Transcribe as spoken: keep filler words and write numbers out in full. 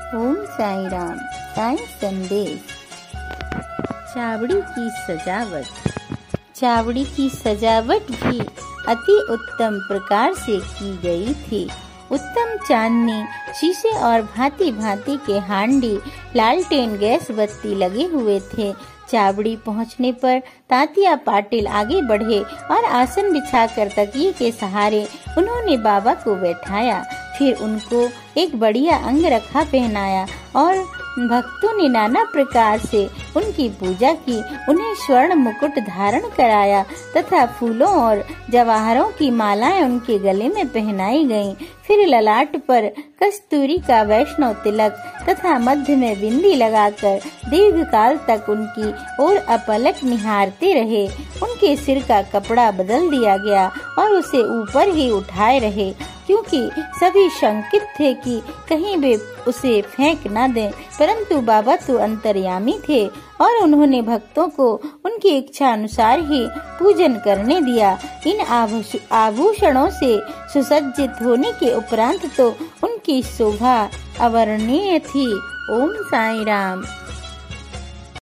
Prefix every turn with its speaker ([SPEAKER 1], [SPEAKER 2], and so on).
[SPEAKER 1] ओम साई राम। साई संदेश। चावड़ी की सजावट। चावड़ी की सजावट भी अति उत्तम प्रकार से की गई थी। उत्तम चांदनी, शीशे और भांति भांति के हांडी, लालटेन, गैस बत्ती लगे हुए थे। चावड़ी पहुंचने पर तात्या पाटिल आगे बढ़े और आसन बिछाकर तकिए के सहारे उन्होंने बाबा को बैठाया। फिर उनको एक बढ़िया अंगरखा पहनाया और भक्तों ने नाना प्रकार से उनकी पूजा की। उन्हें स्वर्ण मुकुट धारण कराया तथा फूलों और जवाहरों की मालाएं उनके गले में पहनाई गईं। फिर ललाट पर कस्तूरी का वैष्णव तिलक तथा मध्य में बिंदी लगाकर दीर्घ काल तक उनकी ओर अपलक निहारते रहे। उनके सिर का कपड़ा बदल दिया गया और उसे ऊपर ही उठाए रहे, क्योंकि सभी शंकित थे कि कहीं वे उसे फेंक न दें। परंतु बाबा तो अंतर्यामी थे और उन्होंने भक्तों को उनकी इच्छा अनुसार ही पूजन करने दिया। इन आभूषणों से सुसज्जित होने के उपरांत तो उनकी शोभा अवर्णनीय थी। ओम साई राम।